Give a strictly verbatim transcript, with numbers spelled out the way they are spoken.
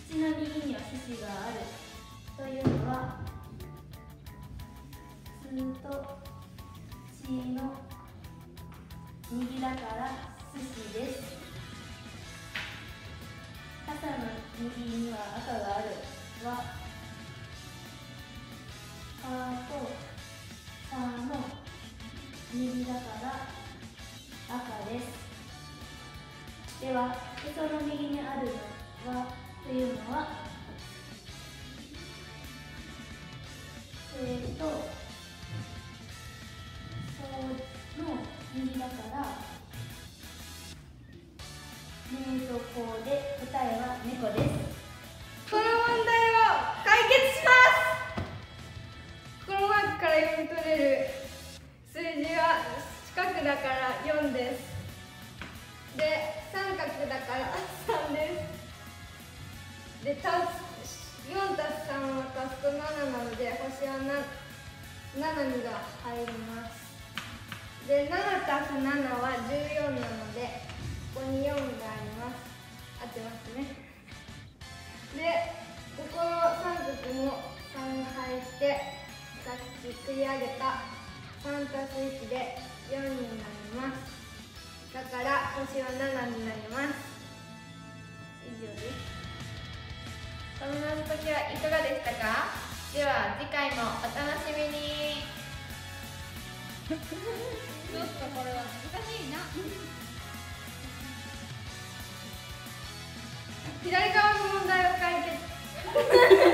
土の右には獅子があるというのは、「つ」と「ち」の右だから獅子です。傘の右には赤があるは、「か」と「さ」の右だから赤です。では、へその右にあるのはというのは、「せ」と「そ」の右だから、「ね」と「こ」で答えは猫です。 この問題を解決します。この中から読み取れる数字は四角だからよんです。で、三角だからさんです。で、たよんたすさんを足すとなななので、星はなななにが入ります。で、ななたすななはじゅうよんなので、ここによんがあります。合ってますね。で、ここの三角もさんが入って、さっき繰り上げたさんたすいちでよんになります。だから星はななになります。以上です。 この謎解きはいかがでしたか？では次回もお楽しみに。 ちょっとこれは難しいな。 左側の問題を解決